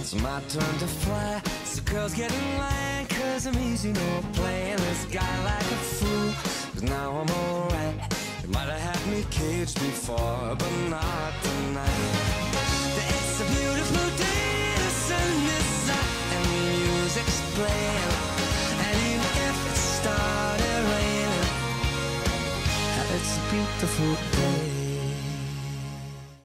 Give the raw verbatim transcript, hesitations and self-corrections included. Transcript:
It's my turn to fly, so girls get in line, cause I'm easy, no playing this guy like a fool. Cause now I'm alright. You might have had me caged before, but not